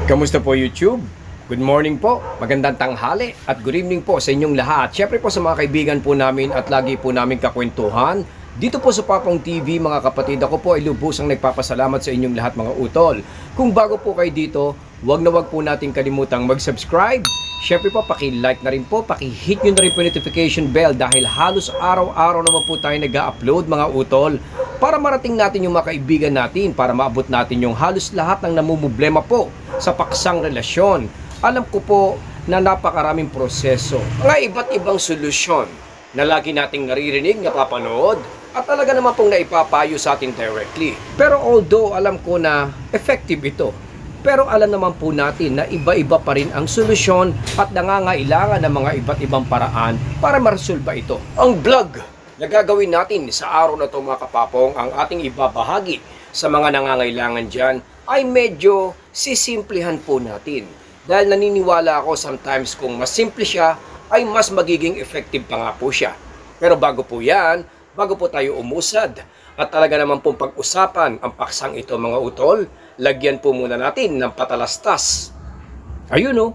Kamusta po YouTube? Good morning po, magandang tanghali at good evening po sa inyong lahat. Siyempre po sa mga kaibigan po namin at lagi po namin kakwentuhan. Dito po sa Papong TV mga kapatid, ako po ay lubusang nagpapasalamat sa inyong lahat mga utol. Kung bago po kayo dito, wag na wag po natin kalimutang mag-subscribe. Siyempre po, paki-like na rin po, paki-hit nyo na rin po notification bell dahil halos araw-araw naman po tayo nag-upload mga utol para marating natin yung mga kaibigan natin, para maabot natin yung halos lahat ng namumblema po sa paksang relasyon. Alam ko po na napakaraming proseso, mga iba't ibang solusyon na lagi nating naririnig, napapanood, at talaga naman pong naipapayo sa atin directly. Pero although alam ko na effective ito, pero alam naman po natin na iba-iba pa rin ang solusyon at nangangailangan ng mga iba't ibang paraan para maresolba ito. Ang vlog na gagawin natin sa araw na ito mga kapapong, ang ating ibabahagi sa mga nangangailangan dyan, ay medyo sisimplihan po natin. Dahil naniniwala ako sometimes kung mas simple siya, ay mas magiging effective pa nga po siya. Pero bago po yan, bago po tayo umusad, at talaga naman pong pag-usapan ang paksang ito mga utol, lagyan po muna natin ng patalastas. Ayun o.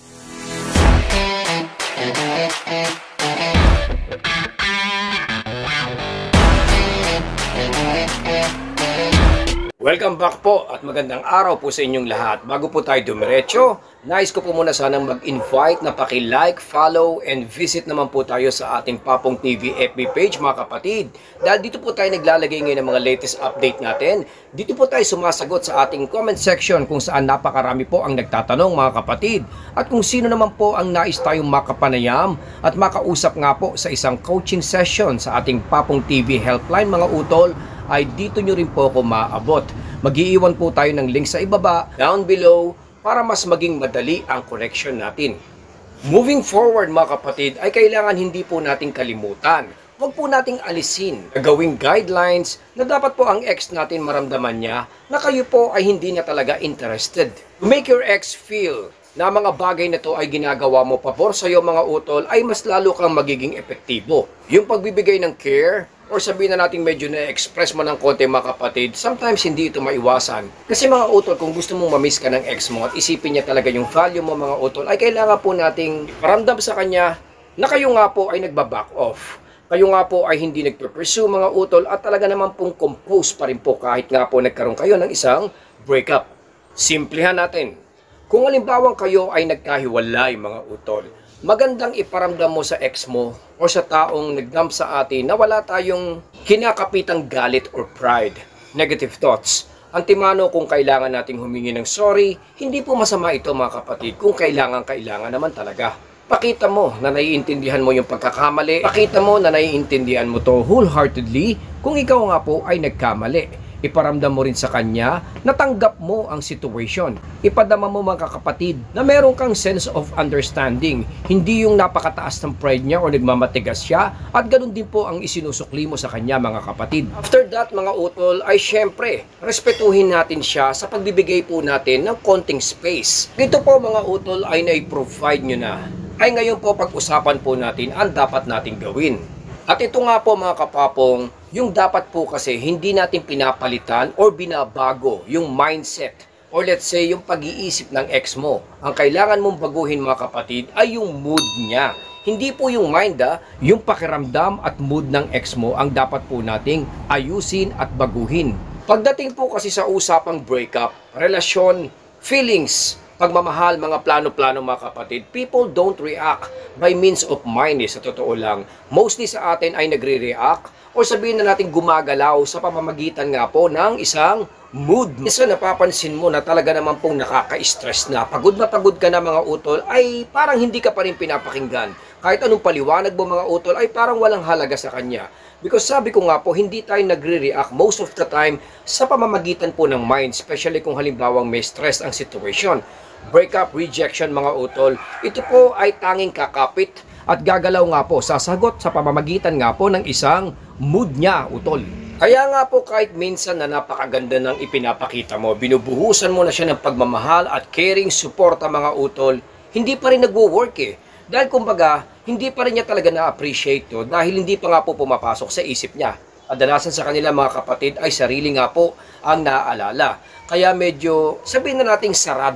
Welcome back po at magandang araw po sa inyong lahat. Bago po tayo dumiretso, nais ko po muna sanang mag-invite na paki-like, follow, and visit naman po tayo sa ating Papong TV FB page mga kapatid. Dahil dito po tayo naglalagay ngayon ng mga latest update natin. Dito po tayo sumasagot sa ating comment section kung saan napakarami po ang nagtatanong mga kapatid. At kung sino naman po ang nais tayong makapanayam at makausap nga po sa isang coaching session sa ating Papong TV helpline mga utol, ay dito nyo rin po ako maaabot. Mag-iiwan po tayo ng link sa ibaba, down below, para mas maging madali ang connection natin. Moving forward mga kapatid, ay kailangan hindi po natin kalimutan. Huwag po nating alisin, gawing guidelines na dapat po ang ex natin maramdaman niya na kayo po ay hindi na talaga interested. To make your ex feel na mga bagay na to ay ginagawa mo pabor sa'yo mga utol, ay mas lalo kang magiging epektibo. Yung pagbibigay ng care, or sabihin na natin medyo na-express mo ng konti mga kapatid, sometimes hindi ito maiwasan. Kasi mga utol, kung gusto mong mamiss ka ng ex mo at isipin niya talaga yung value mo mga utol, ay kailangan po nating paramdam sa kanya na kayo nga po ay nagbaback off. Kayo nga po ay hindi nagpe-pursue mga utol at talaga naman pong compose pa rin po kahit nga po nagkaroon kayo ng isang breakup. Simplihan natin. Kung halimbawang kayo ay nagkahiwalay mga utol, magandang iparamdam mo sa ex mo o sa taong nagdamp sa atin na wala tayong kinakapitang galit or pride, negative thoughts. Antimano kung kailangan nating humingi ng sorry, hindi po masama ito mga kapatid kung kailangan naman talaga. Pakita mo na naiintindihan mo yung pagkakamali, pakita mo na naiintindihan mo to wholeheartedly kung ikaw nga po ay nagkamali. Iparamdam mo rin sa kanya na tanggap mo ang situation. Ipadama mo mga kapatid na meron kang sense of understanding. Hindi yung napakataas ng pride niya o nagmamatigas siya, at ganun din po ang isinusukli mo sa kanya mga kapatid. After that mga utol ay syempre, respetuhin natin siya sa pagbibigay po natin ng konting space. Ito po mga utol ay na-provide nyo na. Ay ngayon po pag-usapan po natin ang dapat nating gawin. At ito nga po mga kapapong, yung dapat po kasi hindi natin pinapalitan or binabago yung mindset or let's say yung pag-iisip ng ex mo. Ang kailangan mong baguhin mga kapatid ay yung mood niya. Hindi po yung mind yung pakiramdam at mood ng ex mo ang dapat po nating ayusin at baguhin. Pagdating po kasi sa usapang breakup, relasyon, feelings, pagmamahal, mga plano-plano mga kapatid, people don't react by means of mind sa totoo lang. Mostly sa atin ay nagre-react o sabihin na natin gumagalaw sa pamamagitan nga po ng isang mood. So napapansin mo na talaga naman pong nakaka-stress na pagod ka na mga utol, ay parang hindi ka pa rin pinapakinggan. Kahit anong paliwanag mo mga utol ay parang walang halaga sa kanya. Because sabi ko nga po, hindi tayo nagre-react most of the time sa pamamagitan po ng mind, especially kung halimbawang may stress ang situation. Breakup, rejection mga utol, ito po ay tanging kakapit at gagalaw nga po, sasagot sa pamamagitan nga po ng isang mood niya utol. Kaya nga po kahit minsan na napakaganda ng ipinapakita mo, binubuhusan mo na siya ng pagmamahal at caring suporta mga utol, hindi pa rin nagwo-work eh. Dahil kumbaga, hindi pa rin niya talaga na-appreciate to dahil hindi pa nga po pumapasok sa isip niya. Kadalasan sa kanila mga kapatid ay sarili nga po ang naaalala. Kaya medyo sabihin na nating sarado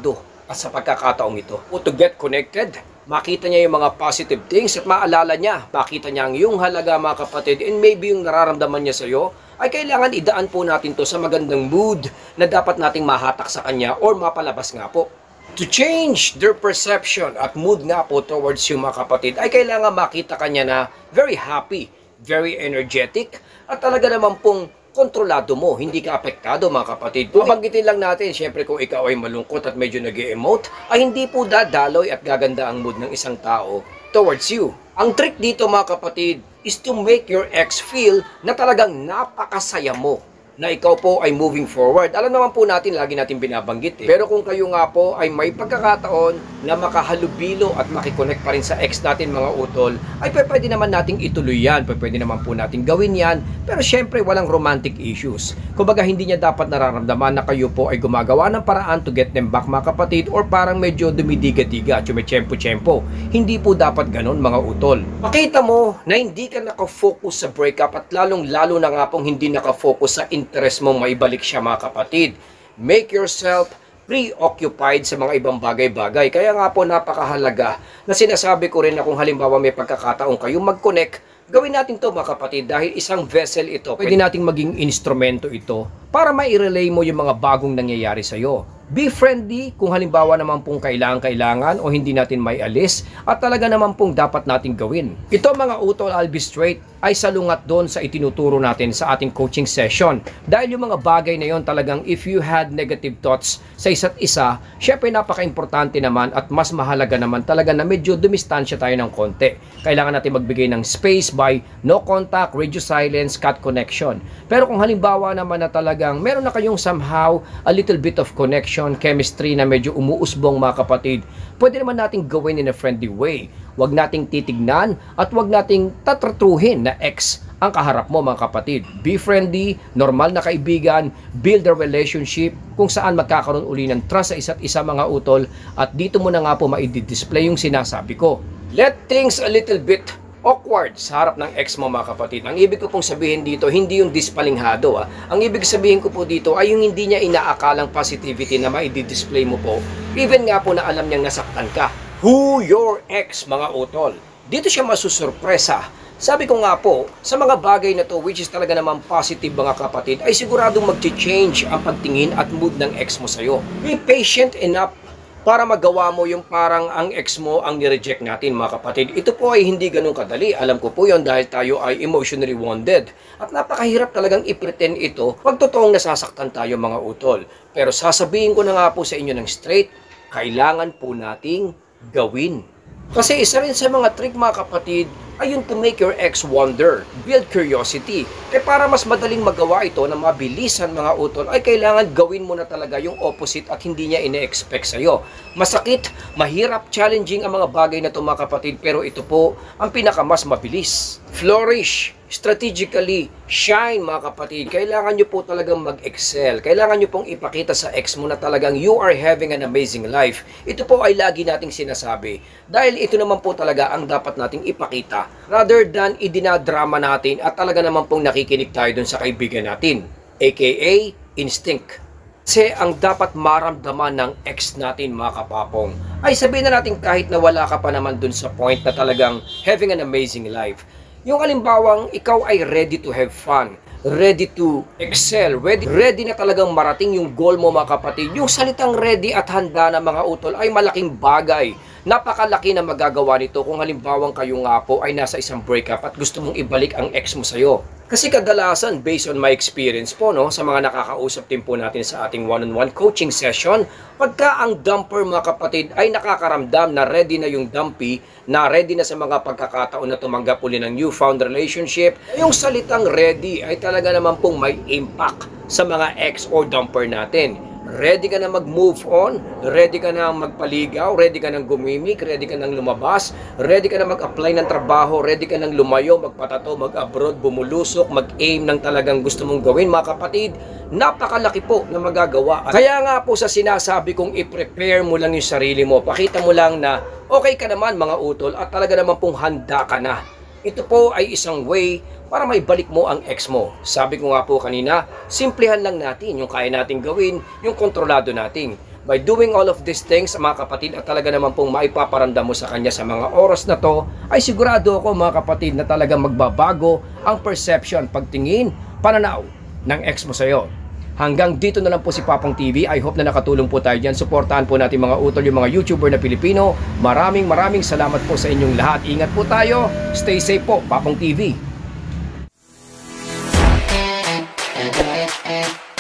At sa pagkakataong ito, to get connected, makita niya yung mga positive things at maalala niya, makita niya ang iyong halaga mga kapatid, and maybe yung nararamdaman niya sa iyo ay kailangan idaan po natin to sa magandang mood na dapat nating mahatak sa kanya or mapalabas nga po. To change their perception at mood nga po towards you mga kapatid, ay kailangan makita kanya na very happy, very energetic, at talaga naman pong kontrolado mo, hindi ka apektado mga kapatid. Babanggitin lang natin, syempre kung ikaw ay malungkot at medyo nag-e-emote, ay hindi po dadaloy at gaganda ang mood ng isang tao towards you. Ang trick dito mga kapatid is to make your ex feel na talagang napakasaya mo na ikaw po ay moving forward. Alam naman po natin, lagi natin binabanggit eh. Pero kung kayo nga po ay may pagkakataon na makahalubilo at makikonnect pa rin sa ex natin mga utol, ay pwede naman nating ituloy yan, pwede naman po nating gawin yan, pero syempre walang romantic issues. Kumbaga hindi niya dapat nararamdaman na kayo po ay gumagawa ng paraan to get them back mga kapatid, or parang medyo dumidiga-diga, tsumetsyempo-tsyempo. Hindi po dapat ganon mga utol. Makita mo na hindi ka nakafocus sa breakup at lalong-lalo na nga pong hindi nakafocus sa interest mo maibalik siya mga kapatid. Make yourself preoccupied sa mga ibang bagay-bagay. Kaya nga po napakahalaga na sinasabi ko rin na kung halimbawa may pagkakataong kayo mag-connect, gawin natin to mga kapatid dahil isang vessel ito. Pwede nating maging instrumento ito para mai-relay mo yung mga bagong nangyayari sa'yo. Be friendly kung halimbawa naman pong kailangan o hindi natin may alis at talaga naman pong dapat nating gawin. Ito mga utol, I'll be straight, ay salungat doon sa itinuturo natin sa ating coaching session. Dahil yung mga bagay na yon talagang if you had negative thoughts sa isa't isa, syempre napaka-importante naman at mas mahalaga naman talaga na medyo dumistansya tayo ng konti. Kailangan natin magbigay ng space by no contact, radio silence, cut connection. Pero kung halimbawa naman na talagang meron na kayong somehow a little bit of connection, chemistry na medyo umuusbong mga kapatid, pwede naman nating gawin in a friendly way. Huwag nating titignan at huwag nating tatratuhin na ex ang kaharap mo mga kapatid. Be friendly, normal na kaibigan, build a relationship kung saan magkakaroon uli ng trust sa isa't isa mga utol, at dito mo na nga po ma-display yung sinasabi ko. Let things a little bit awkward sa harap ng ex mo mga kapatid. Ang ibig ko pong sabihin dito, hindi yung dispalinghado. Ang ibig sabihin ko po dito ay yung hindi niya inaakalang positivity na ma-display mo po. Even nga po na alam niyang nasaktan ka. Who your ex mga utol? Dito siya masusurpresa. Sabi ko nga po, sa mga bagay na to which is talaga naman positive mga kapatid, ay siguradong mag-change ang pagtingin at mood ng ex mo sa'yo. Be patient enough para magawa mo yung parang ang ex mo ang nireject natin mga kapatid. Ito po ay hindi ganun kadali. Alam ko po yon dahil tayo ay emotionally wounded. At napakahirap talagang i-pretend ito pag totoong nasasaktan tayo mga utol. Pero sasabihin ko na nga po sa inyo ng straight, kailangan po nating gawin. Kasi isa rin sa mga trick mga kapatid ay yung to make your ex wonder, build curiosity. Para mas madaling magawa ito na mabilisan mga utol, ay kailangan gawin mo na talaga yung opposite at hindi niya ine-expect sa'yo. Masakit, mahirap, challenging ang mga bagay na ito mga kapatid, pero ito po ang pinakamas mabilis. Flourish, strategically, shine mga kapatid. Kailangan nyo po talagang mag-excel. Kailangan nyo pong ipakita sa ex mo na talagang you are having an amazing life. Ito po ay lagi nating sinasabi. Dahil ito naman po talaga ang dapat nating ipakita. Rather than idinadrama natin at talaga naman pong nakikinig tayo dun sa kaibigan natin. AKA, instinct. Kasi ang dapat maramdaman ng ex natin mga kapapong ay sabihin na natin kahit na wala ka pa naman dun sa point na talagang having an amazing life. Yung alimbawang ikaw ay ready to have fun, ready to excel, ready na talagang marating yung goal mo mga kapatid. Yung salitang ready at handa na mga utol ay malaking bagay. Napakalaki na magagawa nito kung halimbawang kayo nga po ay nasa isang breakup at gusto mong ibalik ang ex mo sa'yo. Kasi kadalasan, based on my experience po, no, sa mga nakakausap din po natin sa ating one-on-one coaching session, pagka ang dumper mga kapatid ay nakakaramdam na ready na yung dumpy, na ready na sa mga pagkakataon na tumanggap uli ng newfound relationship, yung salitang ready ay talaga naman pong may impact sa mga ex or dumper natin. Ready ka na mag-move on, ready ka na magpaligaw, ready ka nang gumimik, ready ka nang lumabas, ready ka na mag-apply ng trabaho, ready ka nang lumayo, magpatato, mag-abroad, bumulusok, mag-aim ng talagang gusto mong gawin mga kapatid. Napakalaki po na magagawa. Kaya nga po sa sinasabi kong i-prepare mo lang yung sarili mo, pakita mo lang na okay ka naman mga utol at talaga naman pong handa ka na. Ito po ay isang way para maibalik mo ang ex mo. Sabi ko nga po kanina, simplihan lang natin yung kaya nating gawin, yung kontrolado natin. By doing all of these things, mga kapatid, at talaga naman pong maipaparamdam mo sa kanya sa mga oras na to, ay sigurado ako mga kapatid na talagang magbabago ang perception, pagtingin, pananaw ng ex mo sa'yo. Hanggang dito na lang po si Papong TV. I hope na nakatulong po tayo dyan. Suportahan po natin mga utol, yung mga YouTuber na Pilipino. Maraming salamat po sa inyong lahat. Ingat po tayo. Stay safe po, Papong TV.